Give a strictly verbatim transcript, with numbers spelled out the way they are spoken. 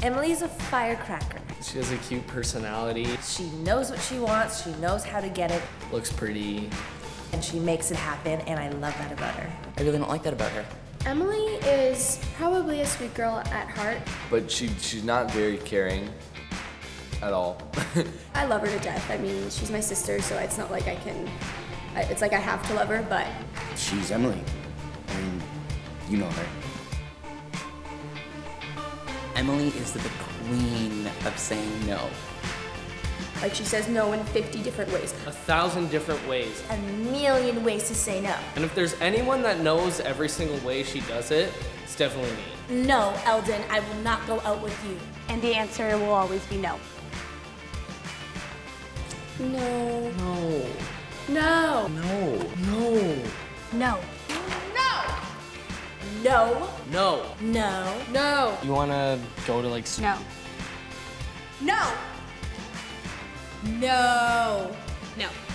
Emily's a firecracker. She has a cute personality. She knows what she wants, she knows how to get it. Looks pretty. And she makes it happen, and I love that about her. I really don't like that about her. Emily is probably a sweet girl at heart. But she she's not very caring at all. I love her to death. I mean, she's my sister, so it's not like I can, I- it's like I have to love her, but. She's Emily. I mean, you know her. Emily is the queen of saying no. Like, she says no in fifty different ways. A thousand different ways. A million ways to say no. And if there's anyone that knows every single way she does it, it's definitely me. No, Eldon, I will not go out with you. And the answer will always be no. No. No. No. No. No. No. No. No. No. No. You wanna go to like... No. No. No. No.